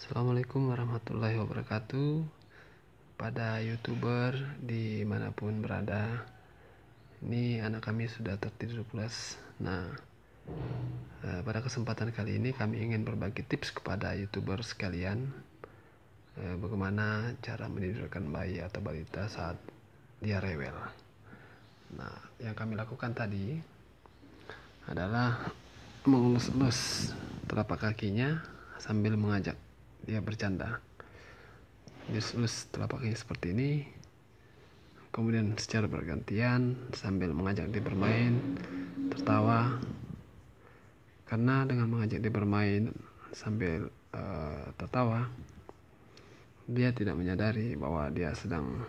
Assalamualaikum warahmatullahi wabarakatuh. Pada YouTuber dimanapun berada, ini anak kami sudah tertidur pulas. Nah, pada kesempatan kali ini kami ingin berbagi tips kepada YouTuber sekalian, bagaimana cara menidurkan bayi atau balita saat dia rewel. Nah, yang kami lakukan tadi adalah mengelus-elus telapak kakinya sambil mengajak dia bercanda. Elus telapaknya seperti ini, kemudian secara bergantian sambil mengajak dia bermain, tertawa. Karena dengan mengajak dia bermain sambil tertawa, dia tidak menyadari bahwa dia sedang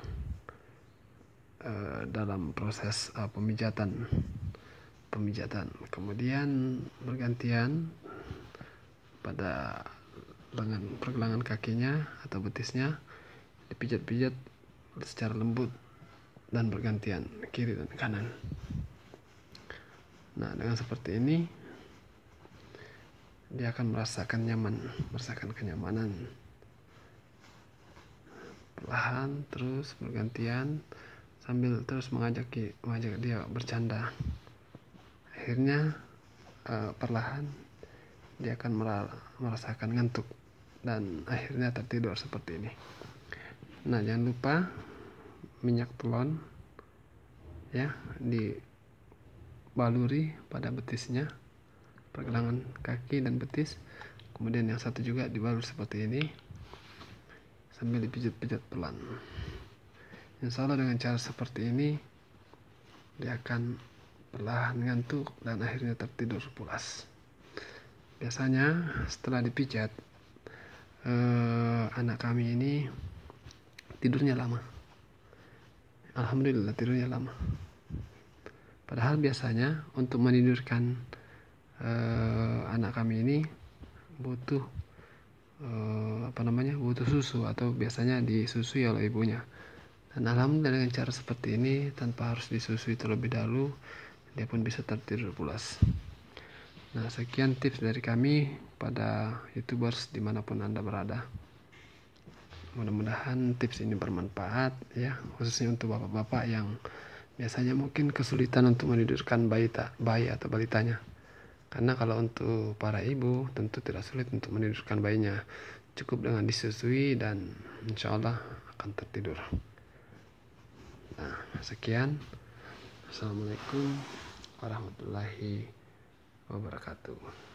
dalam proses pemijatan. Kemudian bergantian pada pergelangan kakinya atau betisnya dipijat-pijat secara lembut dan bergantian kiri dan kanan. Nah, dengan seperti ini dia akan merasakan kenyamanan. Perlahan terus bergantian sambil terus mengajak dia bercanda. Akhirnya perlahan dia akan merasakan ngantuk dan akhirnya tertidur seperti ini. Nah, jangan lupa minyak telon ya dibaluri pada betisnya, pergelangan kaki dan betis. Kemudian yang satu juga dibalur seperti ini sambil dipijat-pijat pelan. Insya Allah dengan cara seperti ini dia akan perlahan ngantuk dan akhirnya tertidur pulas. Biasanya setelah dipijat, anak kami ini tidurnya lama. Alhamdulillah tidurnya lama. Padahal biasanya untuk menidurkan anak kami ini butuh butuh susu atau biasanya disusui oleh ibunya. Dan alhamdulillah dengan cara seperti ini tanpa harus disusui terlebih dahulu, dia pun bisa tertidur pulas. Nah, sekian tips dari kami pada YouTubers dimanapun Anda berada. Mudah-mudahan tips ini bermanfaat ya, khususnya untuk bapak-bapak yang biasanya mungkin kesulitan untuk menidurkan bayi atau balitanya. Karena kalau untuk para ibu tentu tidak sulit untuk menidurkan bayinya, cukup dengan disusui dan insya Allah akan tertidur. Nah, sekian. Assalamualaikum warahmatullahi wabarakatuh.